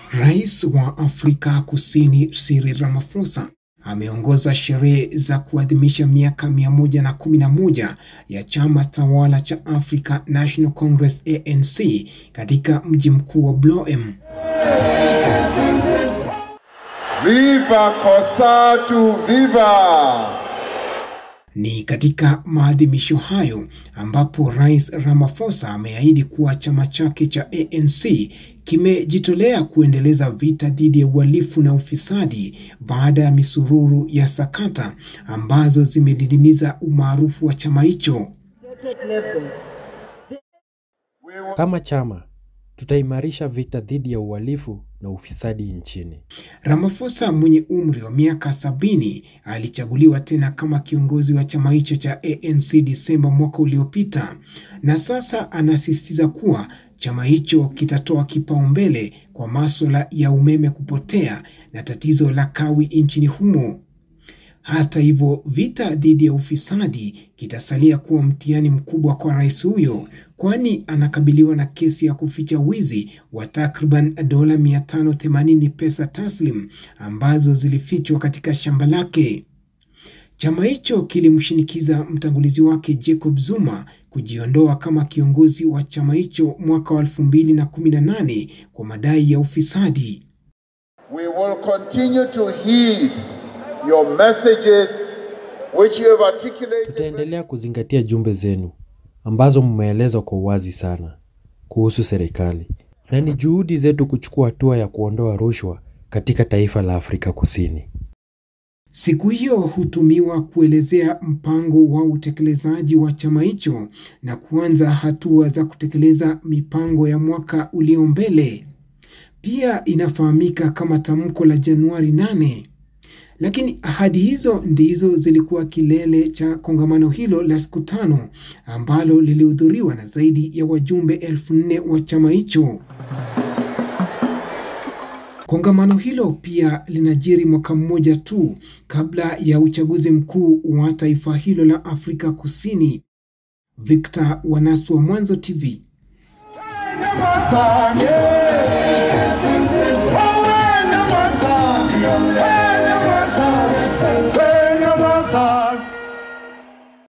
Rais wa Afrika Kusini Cyril Ramaphosa ameongoza sherehe za kuadhimisha miaka 111 ya chama tawala cha African National Congress ANC katika mji mkuu wa Bloem. Viva Kosatu, viva! Ni katika maadhimisho hayo ambapo Rais Ramaphosa ameahidi kuwa chama chake cha ANC kimejitolea kuendeleza vita dhidi ya uhalifu na ufisadi baada ya misururu ya sakata ambazo zimedidimiza umaarufu wa chama hicho. Kama chama, tutaimarisha vita dhidi ya uhalifu na ufisadi nchini. Ramaphosa mwenye umri wa miaka 70 alichaguliwa tena kama kiongozi wa chama hicho cha ANC Disemba mwaka uliopita, na sasa anasisitiza kuwa chama hicho kitatoa kipaumbele kwa masuala ya umeme kupotea na tatizo la kawi nchini humo. Hata hivyo, vita dhidi ya ufisadi kitasalia kuwa mtihani mkubwa kwa rais huyo, kwani anakabiliwa na kesi ya kuficha wizi wa takriban dola 580 pesa taslim ambazo zilifichwa katika shamba lake. Chama hicho kilimshinikiza mtangulizi wake Jacob Zuma kujiondoa kama kiongozi wa chama hicho mwaka wa 2018 kwa madai ya ufisadi. We will continue to heed your messages which you have articulated. Tutaendelea kuzingatia jumbe zenu ambazo mmeeleza kwa uwazi sana kuhusu serikali, na ni juhudi zetu kuchukua hatua ya kuondoa rushwa katika taifa la Afrika Kusini. Siku hiyo hutumiwa kuelezea mpango wa utekelezaji wa chama hicho na kuanza hatua za kutekeleza mipango ya mwaka ulio mbele. Pia inafahamika kama tamko la Januari 8. Lakini ahadi hizo ndizo zilikuwa kilele cha kongamano hilo la siku 5 ambalo lilihudhuriwa na zaidi ya wajumbe 4,000 wa chama hicho. Kongamano hilo pia linajiri mwaka mmoja tu kabla ya uchaguzi mkuu wa taifa hilo la Afrika Kusini. Victor Wanasu wa Mwanzo TV.